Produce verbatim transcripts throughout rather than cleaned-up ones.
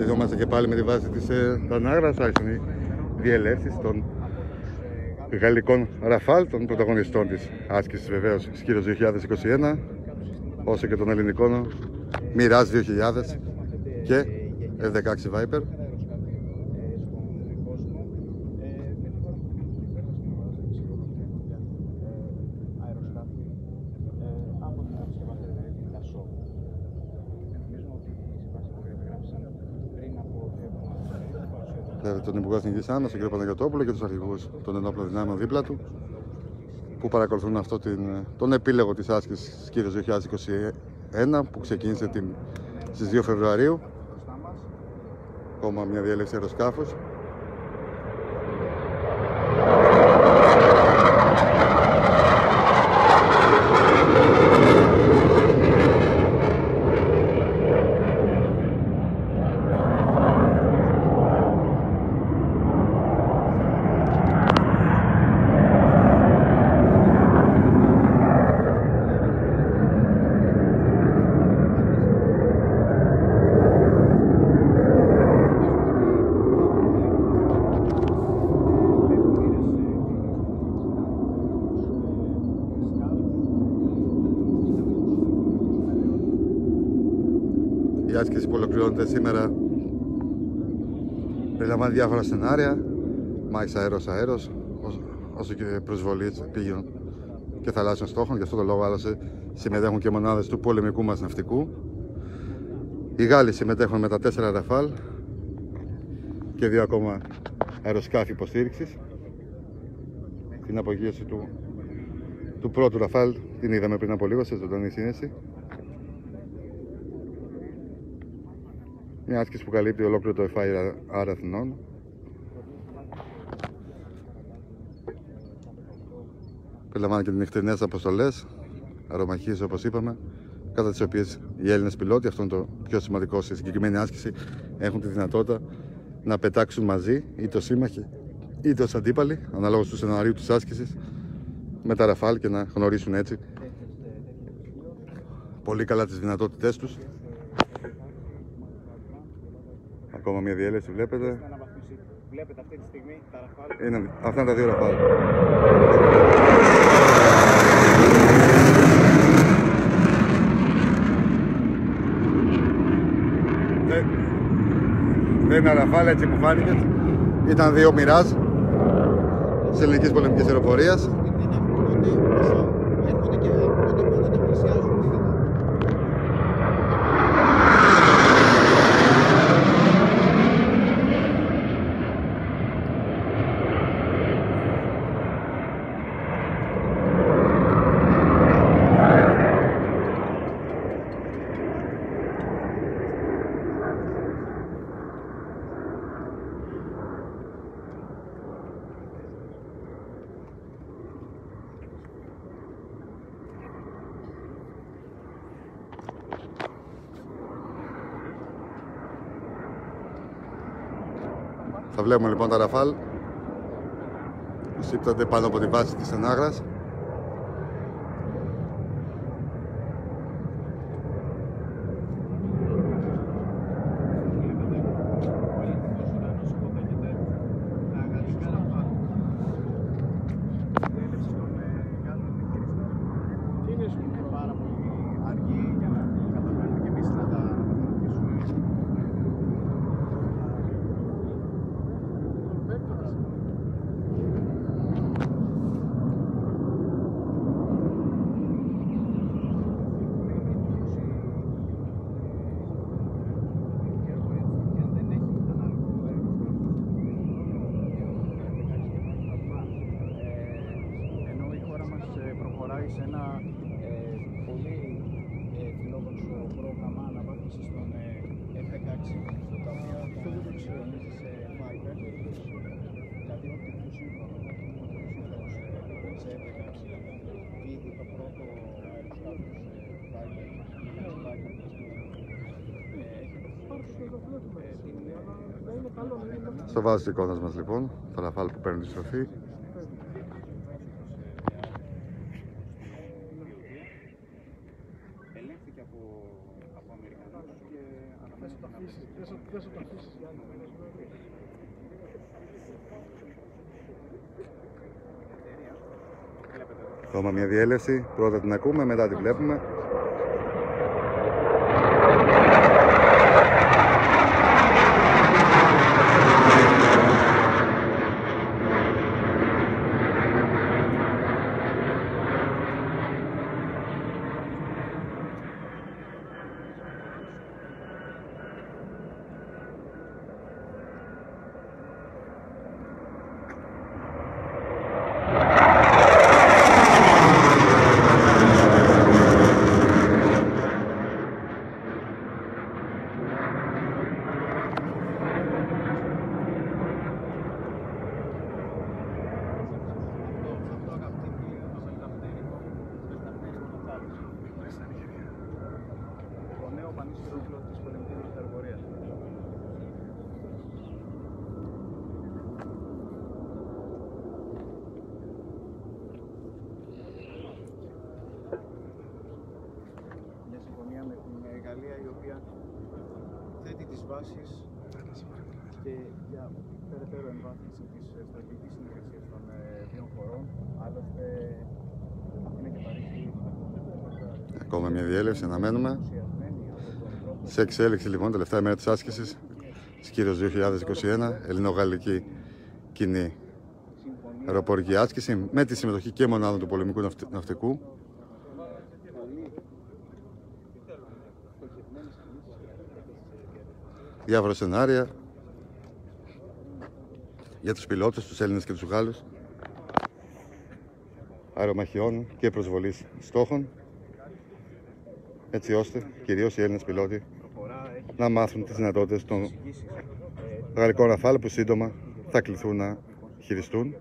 Σχεδιόμαστε και πάλι με τη βάση της Τανάγρας. Άρχισαν οι διελεύσεις των γαλλικών Ραφάλ, των πρωταγωνιστών της άσκησης βεβαίως Σκύρος δύο χιλιάδες είκοσι ένα, όσο και των ελληνικών Mirage δύο χιλιάδες και εφ δεκαέξι Viper. Τον Υπουργό Εθνικής Άμυνας, τον κ. Παναγιωτόπουλο, και τους αρχηγούς των ενόπλων δυνάμεων δίπλα του, που παρακολουθούν αυτό την, τον επίλογο της άσκησης Σκύρος δύο χιλιάδες είκοσι ένα, που ξεκίνησε την, στις δύο Φεβρουαρίου. Ακόμα μια διέλευση αεροσκάφους. Η άσκηση που ολοκληρώνεται σήμερα περιλαμβάνει διάφορα σενάρια, μάχης αέρος-αέρος, όσο και προσβολής πήγαινων και θαλάσσιων στόχων. Γι' αυτό το λόγο άλλωστε συμμετέχουν και μονάδες του πολεμικού μας ναυτικού. Οι Γάλλοι συμμετέχουν με τα τέσσερα Ραφάλ και δύο ακόμα αεροσκάφη υποστήριξης. Την απογείωση του, του πρώτου Ραφάλ την είδαμε πριν από λίγο σε ζωντανή σύνδεση. Μια άσκηση που καλύπτει ολόκληρο το εφ άι αρ Αθηνών. Περιλαμβάνει και τις νυχτερινές αποστολές αερομαχίες, όπως είπαμε, κατά τις οποίες οι Έλληνες πιλότοι, αυτό είναι το πιο σημαντικό στη συγκεκριμένη άσκηση, έχουν τη δυνατότητα να πετάξουν μαζί, είτε ως σύμμαχοι είτε ως αντίπαλοι, αναλόγως του σενάριου της άσκησης, με τα Ραφάλ, και να γνωρίσουν έτσι πολύ καλά τις δυνατότητές τους. Ακόμα μια διέλευση βλέπετε. Βλέπετε αυτή τη στιγμή τα Ραφάλ. Είναι, αυτά είναι τα δύο Ραφάλ. Δεν, δεν είναι Ραφάλ, έτσι μου φάνηκε. Ήταν δύο Mirage της ελληνικής πολεμικής αεροπορίας. Έρχονται και έρχονται μόνο και πλησιάζουν. Θα βλέπουμε λοιπόν τα Ραφάλ που σύμπτονται πάνω από τη βάση της Τανάγρας. Σε ένα ε, πολύ ε, φιλόδοξο πρόγραμμα αναβάθμισης των ε, εφ δεκαέξι, τα οποία θα αξιολογήσει σε Viper, δηλαδή ό,τι πιο σύγχρονο σε εφ δεκαέξι. Ήδη το πρώτο αεροσκάφος Viper, Στο βάζο της εικόνας μας λοιπόν, το Ραφάλ που παίρνει τη στροφή. Ελέγχθηκε από, από Αμερικανούς και Ακόμα μια διέλευση, πρώτα την ακούμε, μετά την βλέπουμε. Θέτει τις βάσεις και για περαιτέρω εμβάθυνση της στρατηγικής συνεργασίας των δύο χωρών. Άλλωστε είναι και παρήχη. Ακόμα μια διέλευση, αναμένουμε. Σε εξέλιξη λοιπόν, τελευταία ημέρα της άσκησης, Σκύρος δύο χιλιάδες είκοσι ένα, ελληνογαλλική κοινή αεροπορική άσκηση με τη συμμετοχή και μονάδων του πολεμικού ναυτικού. Διάφορα σενάρια για τους πιλότους, τους Έλληνες και τους Γάλλους, αερομαχιών και προσβολής στόχων, έτσι ώστε κυρίως οι Έλληνες πιλότοι να μάθουν τις δυνατότητες των γαλλικών Ραφάλ που σύντομα θα κληθούν να χειριστούν.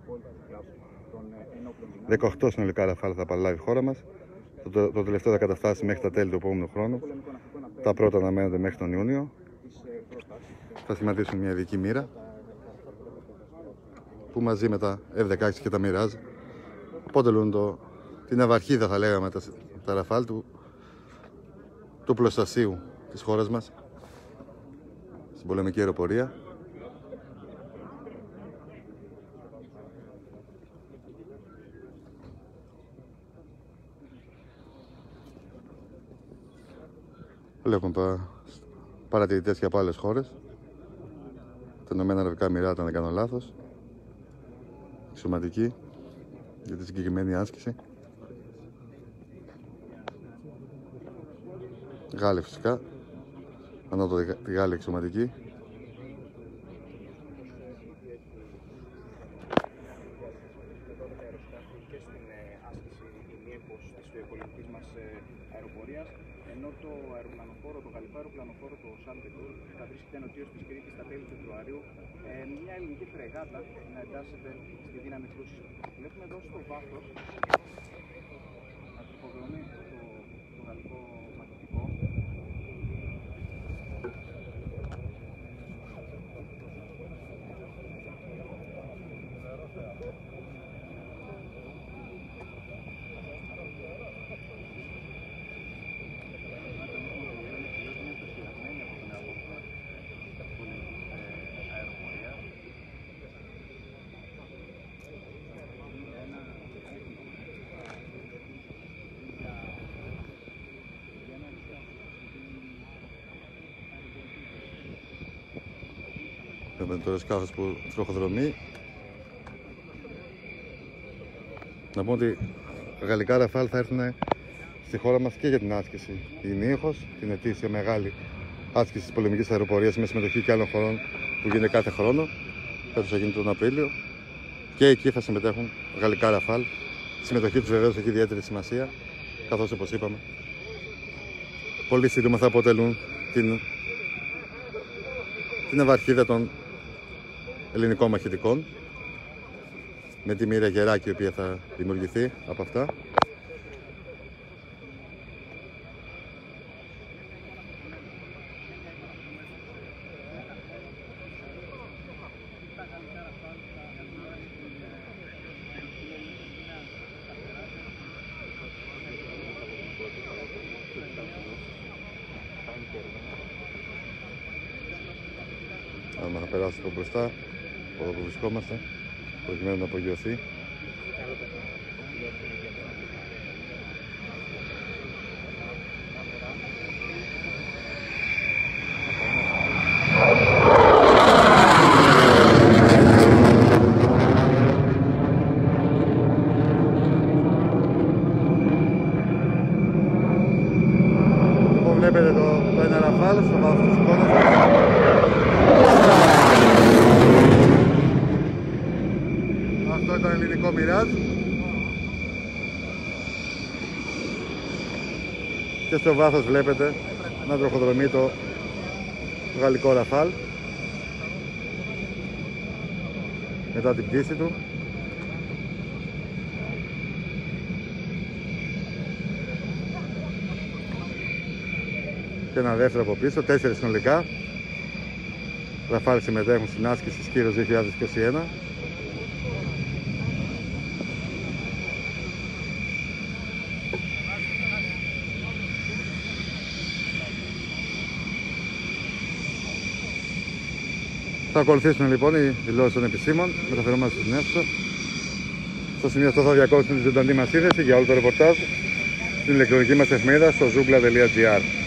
δεκαοκτώ συνολικά Ραφάλ θα παραλάβει η χώρα μας. Το, το τελευταίο θα καταφτάσει μέχρι τα τέλη του επόμενου χρόνου. Τα πρώτα αναμένονται μέχρι τον Ιούνιο. Θα σχηματίσουν μια ειδική μοίρα που μαζί με τα εφ δεκαέξι και τα Mirage αποτελούν το, την αυαρχίδα, θα λέγαμε, τα, τα Ραφάλ του, του πλωστασίου της χώρας μας στην πολεμική αεροπορία. Βλέπουμε παρατηρητές και από άλλες χώρες. Τα Ηνωμένα Αραβικά Εμιράτα, αν δεν κάνω λάθος. Αξιωματική για τη συγκεκριμένη άσκηση. Γάλλοι φυσικά. Ανώτατη τη Γάλλη αξιωματική. Ενώ το αεροπλανοφόρο, το γαλλικό αεροπλανοφόρο, το Σάλτεκουρ, καθίσταται νοτίως της Κρήτης στα τέλη Φεβρουαρίου, ε, μια ελληνική φρεγάτα να εντάσσεται στη δύναμη κρούσης. Βλέπουμε εδώ στο βάθος να τροφοδρομεί το, το γαλλικό μαχητικό. Βλέπουμε τώρα σκάφος που τροχοδρομεί. Να πούμε ότι τα γαλλικά Ραφάλ θα έρθουν στη χώρα μας και για την άσκηση η Νίχος, την ετήσια μεγάλη άσκηση της πολεμικής αεροπορίας με συμμετοχή και άλλων χωρών που γίνεται κάθε χρόνο. Φέτος θα γίνει τον Απρίλιο. Και εκεί θα συμμετέχουν γαλλικά Ραφάλ. Η συμμετοχή τους βεβαίως έχει ιδιαίτερη σημασία, καθώς όπως είπαμε, πολύ σύντομα θα αποτελούν την, την ευαρχίδα των ελληνικών μαχητικών, με τη μοίρα Γεράκη η οποία θα δημιουργηθεί από αυτά. άμα θα περάσει από μπροστά, από εδώ που βρισκόμαστε, προκειμένου να απογειωθεί. Βλέπετε το, το ένα ραφάλ στο βάθος της εικόνας. Αυτό ήταν ελληνικό Mirage. Και στο βάθος βλέπετε να τροχοδρομεί το γαλλικό ραφάλ μετά την πτήση του. Και ένα δεύτερο από πίσω, τέσσερις συνολικά. Ραφάλ συμμετέχουν στην άσκηση Σκύρος δύο χιλιάδες είκοσι ένα. Θα ακολουθήσουν λοιπόν οι δηλώσεις των επισήμων, μεταφερόμαστε στην αίθουσα. Στο σημείο αυτό θα διακόψουμε τη ζωντανή μας σύνδεση για όλο το ρεπορτάζ στην ηλεκτρονική μας εφημερίδα στο zoogla τελεία gr.